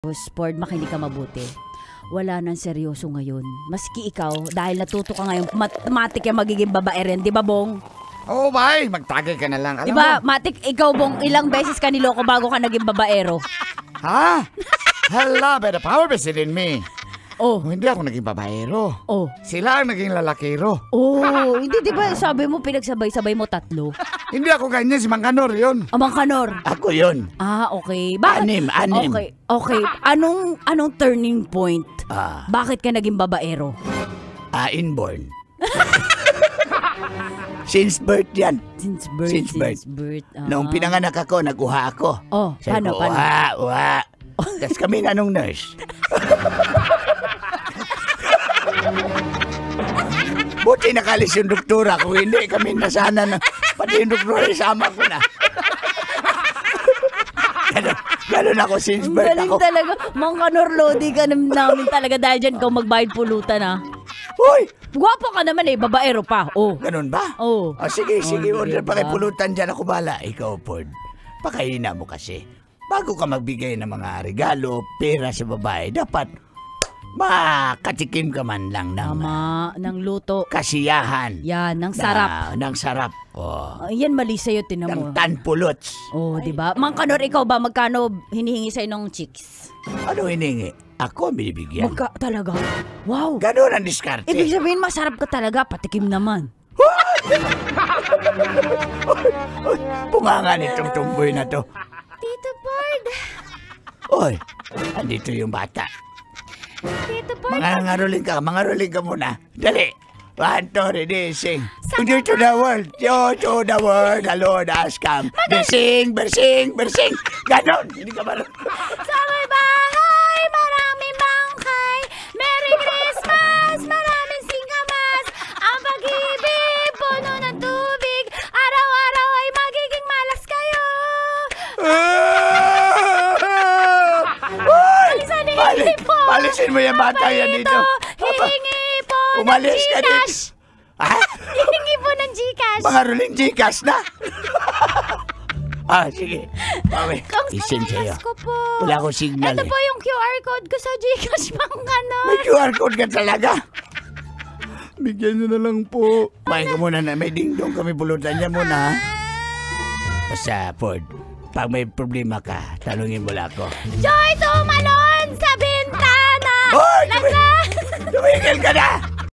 Ford, makinig ka mabuti. Wala nang seryoso ngayon. Maski ikaw, dahil natuto ka ngayon, matik yung magiging babae rin. Di ba, Bong? Oo, bay. Magtagay ka na lang. Alam Di ba, mo? Matik, ikaw, Bong, ilang beses ka niloko bago ka naging babaero? Ha? Hala, by the power vested in me. Oh. Hindi ako naging babaero. Oh. Sila ang naging lalakero. Oh, hindi, di ba, sabi mo, pinagsabay-sabay mo tatlo? Hindi ako ganyan, si Mang Kanor yun. Amang Kanor. Ako yun. Ah, okay. Bakit? Anim. Okay. Anong turning point? Bakit ka naging babaero? Inborn. Since birth yan. Since birth. Noong pinanganak ako, naguha ako. Oh, Sabi paano? ko, uha. Tapos kami na nung nurse. Buti nakalis yung doktora. Kung hindi, kami na sana na. Pati yung doktora, isama ko na. Ganon ako since birth Galing ako. talaga. Mang Kanor, lodi ka namin talaga dahil dyan ikaw magbayad pulutan Hoy! Gwapo ka naman babaero pa. Oh. Ganon ba? Oh. Sige, order diba? pakipulutan dyan ako bala. Ikaw, Ford. Pakahina mo kasi. Bago ka magbigay ng mga regalo, pera sa babae, dapat makatikim ka man lang ng ng luto. Kasiyahan. Yan, ng sarap. Ng sarap. Oh. Yan mali sa'yo, tinan mo. Ng tanpulots. Oh, di ba? Mang Kanor, ikaw ba magkano hinihingi sa'yo ng chicks? Ano hiningi? Ako ang binibigyan. Talaga? Wow. Ganon ang diskarte. Ibig sabihin, masarap ka talaga, patikim naman. Bunganga nitong tumboy na to. Tito Ford. Oy, andito yung bata. Tito Ford. Mangaroling ka muna. Dali. 1, 2, 3, sing. To the world, to the world, the Lord has come. Bersing. Ganon. Hindi ka marunong. Sa may bahay, maraming bangkay. Merry Christmas, maraming singkamas. Ang pag-ibig, puno ng tubig. Araw-araw ay magiging malas kayo. Palisin mo yung bata yan dito. Hihingi po ng Umalis ka dito. Gcash. Hihingi po ng Gcash. Mangaroling Gcash na. Sige. Isin sa'yo. Ko po. Wala akong signal. Ito po yung QR code ko sa Gcash, Mang Kanor. May QR code ka talaga. Bigyan nyo na lang po. Kumain ka muna na. May dingdong kami pulutan niya muna. Basta, Ford, pag may problema ka, tanungin mo lang ako. Joy, tumalon sa bintana! Hoy! Tumigil ka na!